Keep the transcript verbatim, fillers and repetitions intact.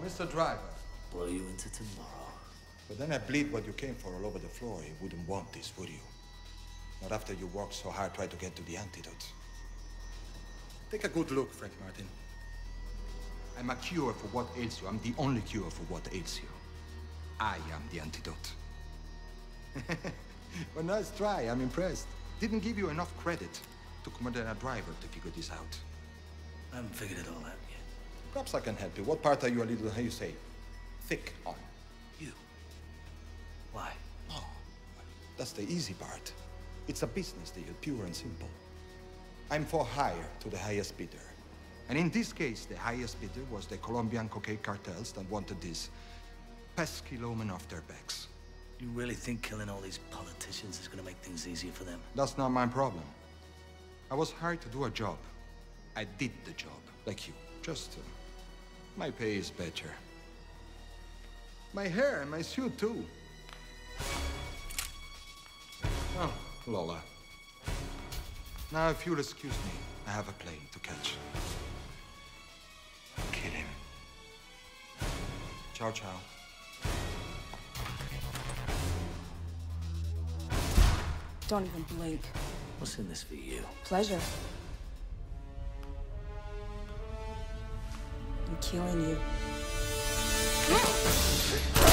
Mister Driver. Blow you into tomorrow. But then I bleed what you came for all over the floor. You wouldn't want this, would you? Not after you worked so hard trying to get to the antidote. Take a good look, Frank Martin. I'm a cure for what ails you. I'm the only cure for what ails you. I am the antidote. Well, nice try. I'm impressed. Didn't give you enough credit. Took more than a driver to figure this out. I haven't figured it all out yet. Perhaps I can help you. What part are you a little, how you say, thick on? You? Why? Oh, that's the easy part. It's a business deal, pure and simple. I'm for hire to the highest bidder. And in this case, the highest bidder was the Colombian cocaine cartels that wanted this pesky lawman off their backs. You really think killing all these politicians is gonna make things easier for them? That's not my problem. I was hired to do a job. I did the job, like you. Just, uh, my pay is better. My hair and my suit, too. Oh, Lola. Now, if you'll excuse me, I have a plane to catch. Kill him. Ciao, ciao. Don't even blink. What's in this for you? Pleasure. I'm killing you.